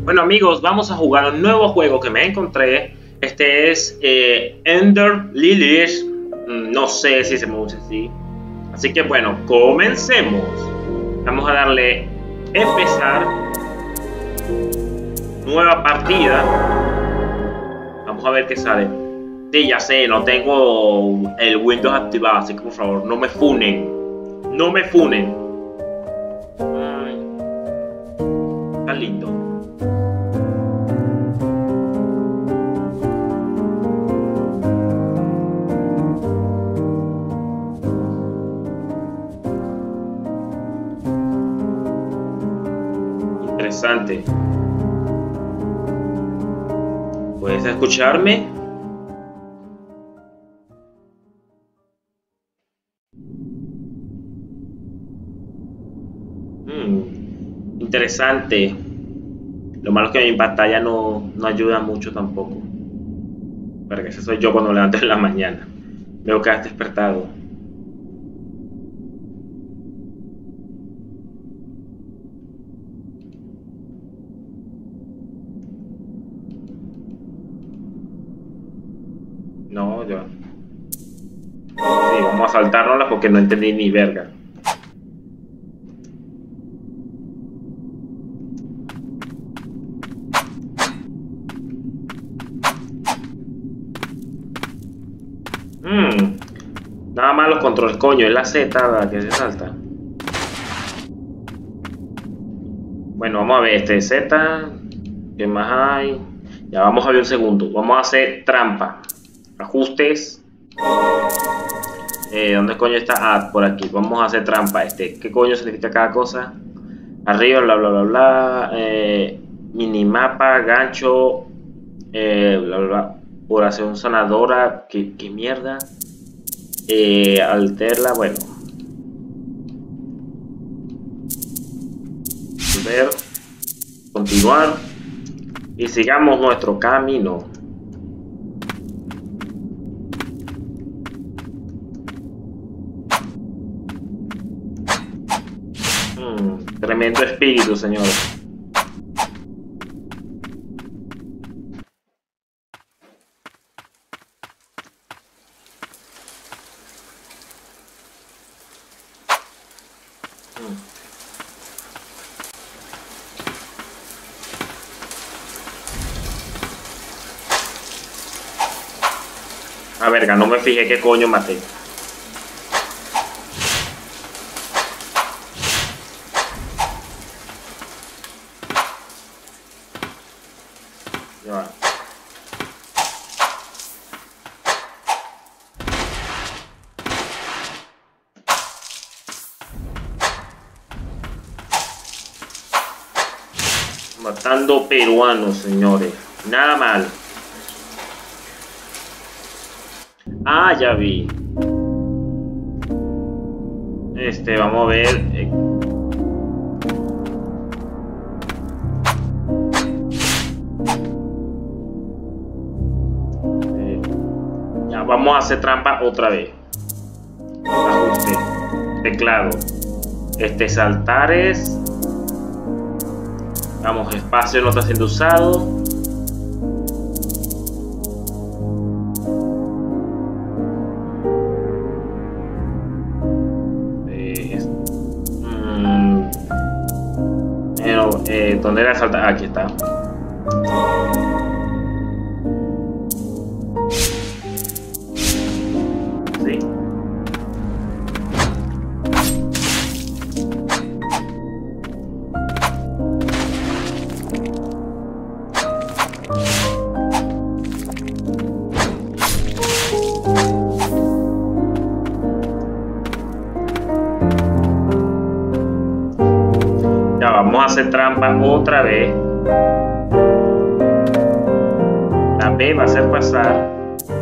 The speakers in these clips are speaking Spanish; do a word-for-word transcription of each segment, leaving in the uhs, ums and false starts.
Bueno amigos, vamos a jugar un nuevo juego que me encontré. Este es eh, Ender Lilies. No sé si se pronuncia así. Así que bueno, comencemos. Vamos a darle empezar. Nueva partida. Vamos a ver qué sale. Sí, ya sé, no tengo el Windows activado, así que por favor, no me funen. No me funen. Ay, está lindo. Interesante. ¿Puedes escucharme? Hmm, interesante. Lo malo es que mi pantalla no, no ayuda mucho tampoco. Para que ese soy yo cuando me levanto en la mañana. Veo que has despertado. No, yo. Sí, vamos a saltárnosla porque no entendí ni verga. Hmm. Nada más los controles, coño, es la Z la que se salta. Bueno, vamos a ver este Z. ¿Qué más hay? Ya vamos a ver un segundo. Vamos a hacer trampa. Ajustes. Eh, ¿Dónde coño está? Ah, por aquí. Vamos a hacer trampa. Este, ¿qué coño significa cada cosa? Arriba, bla, bla, bla, bla. Eh, minimapa, gancho. Eh, bla, bla, bla. Oración sanadora. ¿Qué, qué mierda? Eh, alterla, bueno. Ver. Continuar. Y sigamos nuestro camino. Mm, tremendo espíritu, señores. A verga, no me fijé qué coño maté. Ya va. Matando peruanos, señores. Nada mal. Ah, ya vi. Este, vamos a ver. Eh. Eh. Ya, vamos a hacer trampa otra vez. Ajuste. Teclado. Este, saltares. Vamos, espacio no está siendo usado. Eh, ¿Dónde era saltar? Aquí está. Sí. Vamos a hacer trampa otra vez. La B va a hacer pasar.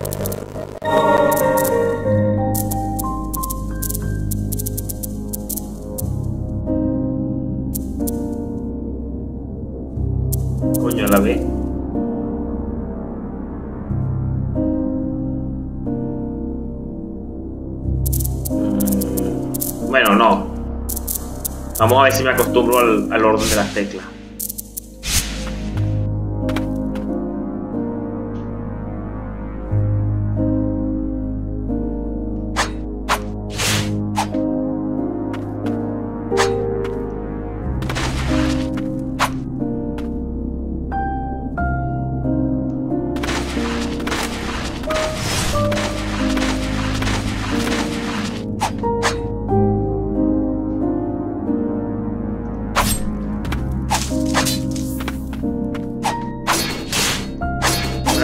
Coño, la B. Bueno, no. Vamos a ver si me acostumbro al, al orden de las teclas.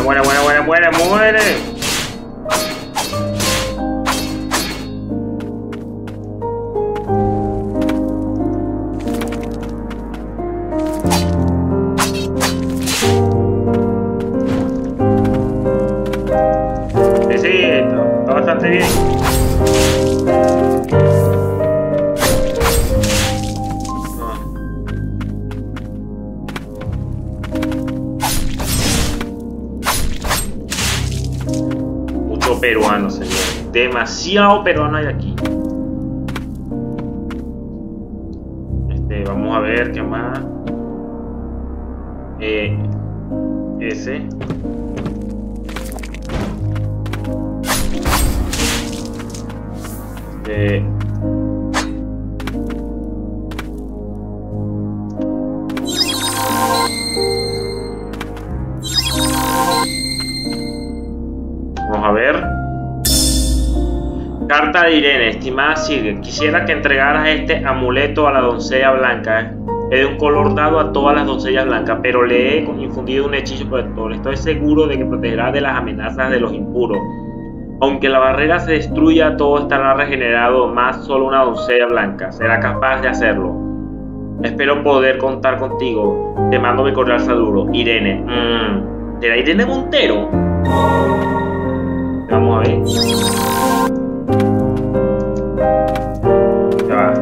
muere, muere, muere, muere, muere. Sí, sí, está, está bastante bien. Peruano, señor. Demasiado peruano hay aquí. Este, vamos a ver qué más. Eh, ese. Este. Vamos a ver. Carta de Irene. Estimada Sir, quisiera que entregaras este amuleto a la doncella blanca. Es de un color dado a todas las doncellas blancas, pero le he infundido un hechizo protector. Estoy seguro de que protegerá de las amenazas de los impuros. Aunque la barrera se destruya, todo estará regenerado, más solo una doncella blanca será capaz de hacerlo. Espero poder contar contigo. Te mando mi cordial saludo. Irene. Mm. ¿Será Irene Montero? Vamos a ver. Ya va.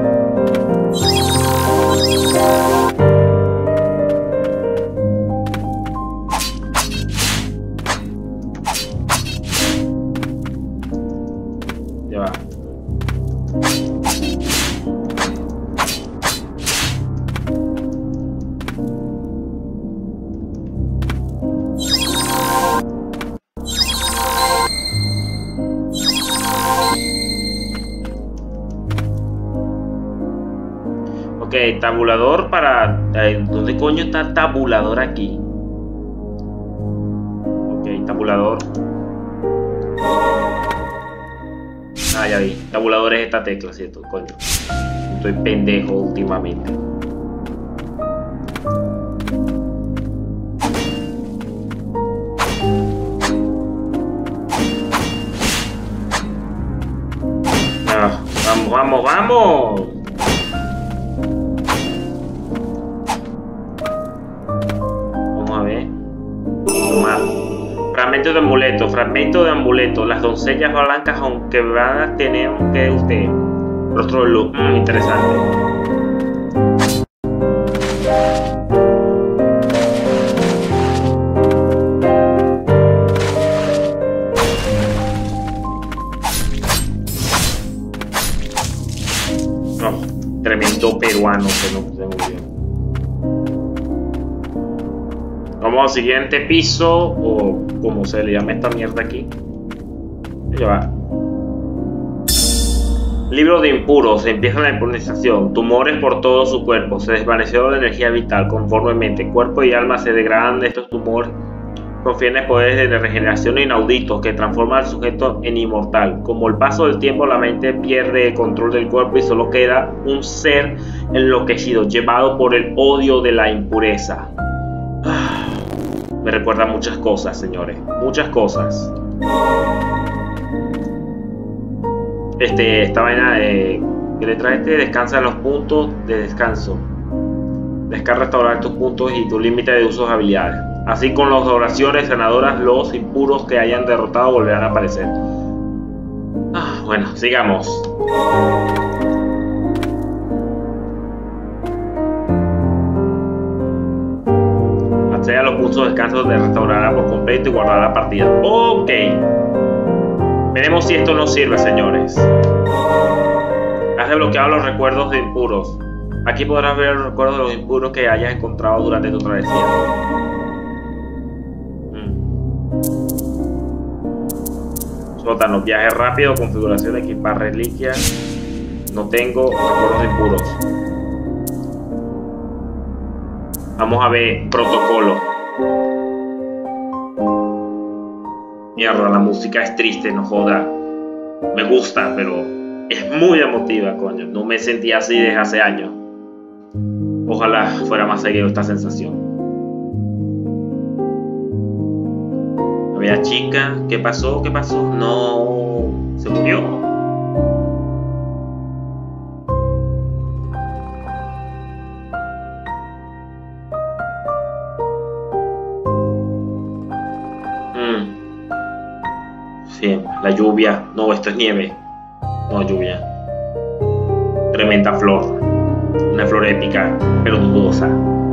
Ya va. Ok, tabulador para... Eh, ¿dónde coño está tabulador aquí? Ok, tabulador. Ah, ya vi. Tabulador es esta tecla, ¿cierto? Coño. Estoy pendejo últimamente. Ah, vamos, vamos, vamos. Fragmento de amuleto, fragmento de amuleto. Las doncellas blancas, aunque blancas, tienen que usted. Rostro de luz, mm, interesante. No, tremendo peruano que no se murió. Vamos al siguiente piso, o como se le llama esta mierda aquí. Ya va. Libro de impuros. Empieza la impurización. Tumores por todo su cuerpo. Se desvaneció la energía vital conformemente. Cuerpo y alma se degradan de estos tumores. Confieren poderes de regeneración inauditos que transforman al sujeto en inmortal. Como el paso del tiempo, la mente pierde el control del cuerpo y solo queda un ser enloquecido, llevado por el odio de la impureza. Me recuerda muchas cosas, señores. Muchas cosas. Este, esta vaina de... ¿Qué le trae este? Descansa en los puntos de descanso. Descarga restaurar tus puntos y tu límite de usos de habilidades. Así con las oraciones sanadoras, los impuros que hayan derrotado volverán a aparecer. Ah, bueno, sigamos. Accede a los puntos de descanso de restaurará por completo y guardará la partida. Ok. Veremos si esto nos sirve, señores. Has desbloqueado los recuerdos de impuros. Aquí podrás ver los recuerdos de los impuros que hayas encontrado durante tu travesía. Mm. Sótano, viaje rápido, configuración, equipar reliquias. No tengo recuerdos de impuros. Vamos a ver protocolo. Mierda, la música es triste, no joda. Me gusta, pero es muy emotiva, coño. No me sentía así desde hace años. Ojalá fuera más seguido esta sensación. Había chica. ¿Qué pasó? ¿Qué pasó? No. Se murió. Mm. Sí, la lluvia. No, esto es nieve. No, lluvia. Tremenda flor. Una flor épica, pero dudosa.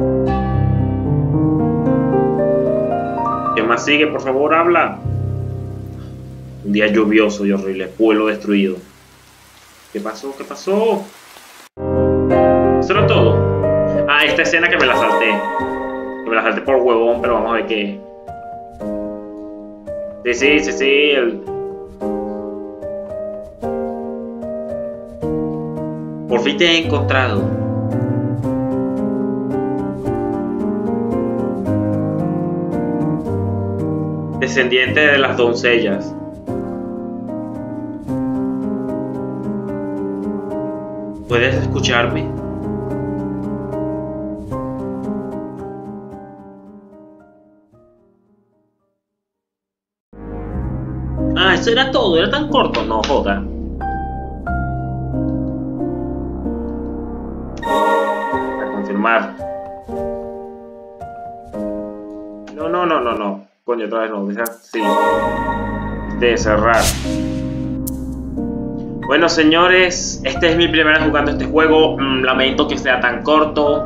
¿Qué más sigue? Por favor, habla. Un día lluvioso y horrible. Pueblo destruido. ¿Qué pasó? ¿Qué pasó? ¿Eso era todo? Ah, esta escena que me la salté. Que me la salté por huevón, pero vamos a ver qué. Sí, sí, sí, sí. El... Por fin te he encontrado. Descendiente de las doncellas. ¿Puedes escucharme? Ah, eso era todo, era tan corto, no joda. A confirmar. No, no, no, no, no. Coño, otra vez no. Sí. De cerrar. Bueno, señores, este es mi primera vez jugando este juego. Mm, lamento que sea tan corto.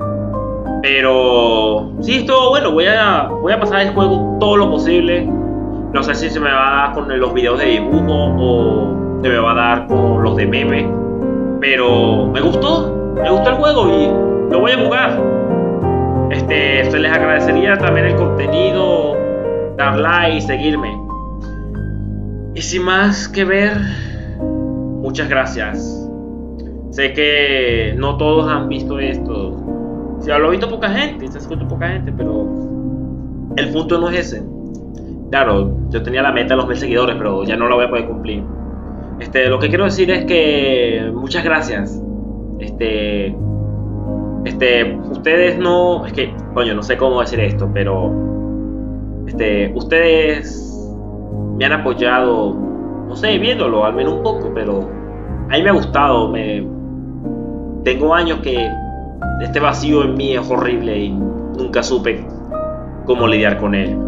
Pero sí, estuvo bueno. Voy a, voy a pasar el juego todo lo posible. No sé si se me va a dar con los videos de dibujo o se me va a dar con los de meme. Pero me gustó. Me gustó el juego y lo voy a jugar. Este, se les agradecería también el contenido, dar like, seguirme. Y sin más que ver, muchas gracias. Sé que no todos han visto esto. Si lo ha visto poca gente, se ha escuchado poca gente, pero el punto no es ese. Claro, yo tenía la meta de los mil seguidores, pero ya no la voy a poder cumplir. Este, lo que quiero decir es que muchas gracias. Este, este, ustedes no, es que, coño, no sé cómo decir esto, pero, este, ustedes me han apoyado, no sé, viéndolo, al menos un poco, pero a mí me ha gustado. Me, tengo años que este vacío en mí es horrible y nunca supe cómo lidiar con él.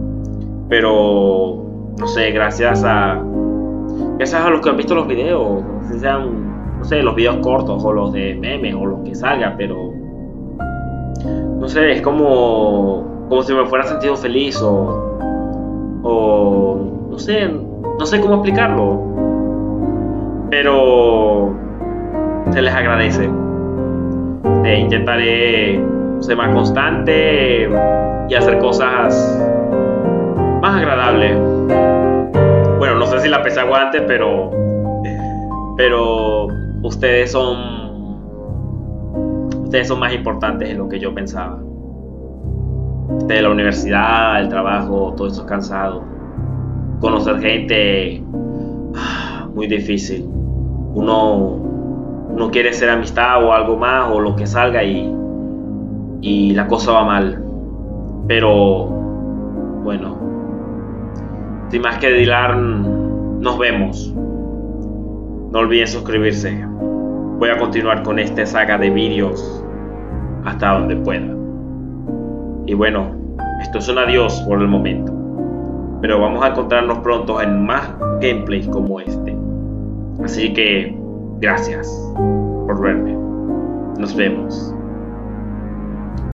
Pero, no sé, gracias a gracias a los que han visto los videos, si sean, no sé, los videos cortos o los de memes o los que salgan, pero no sé, es como como si me fuera sentido feliz o o no sé, no sé cómo explicarlo, pero se les agradece. Eh, intentaré ser más constante y hacer cosas más agradable. Bueno, no sé si la pesa aguante, pero pero ustedes son ustedes son más importantes de lo que yo pensaba. De la universidad, el trabajo, todo eso es cansado. Conocer gente, muy difícil. Uno uno quiere ser amistad o algo más o lo que salga y y la cosa va mal. Pero bueno, sin más que dilar, nos vemos. No olviden suscribirse. Voy a continuar con esta saga de vídeos hasta donde pueda. Y bueno, esto es un adiós por el momento. Pero vamos a encontrarnos pronto en más gameplays como este. Así que, gracias por verme. Nos vemos.